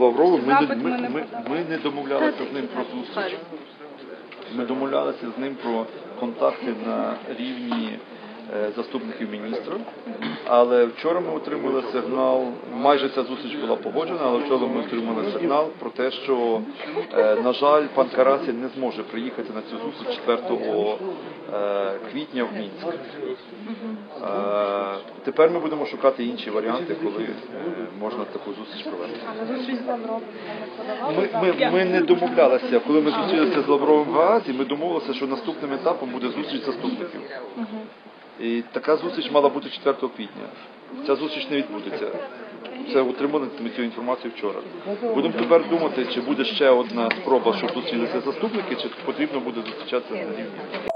Лавровим ми не домовлялися з ним про зустріч. Ми домовлялися з ним про контакти на рівні заступників міністра, але вчора ми отримали сигнал, майже ця зустріч була погоджена, але вчора ми отримали сигнал про те, що, на жаль, пан Карасін не зможе приїхати на цю зустріч 4 квітня в Мінськ. Тепер ми будемо шукати інші варіанти, коли можна таку зустріч провести. Ми не домовлялися, коли ми зустрілися з Лавровим в Гаазі, ми домовилися, що наступним етапом буде зустріч заступників. І така зустріч мала бути 4 квітня. Ця зустріч не відбудеться. Це отримали ми цю інформацію вчора. Будемо тепер думати, чи буде ще одна спроба, щоб зустрілися заступники, чи потрібно буде зустрічатися на рівні.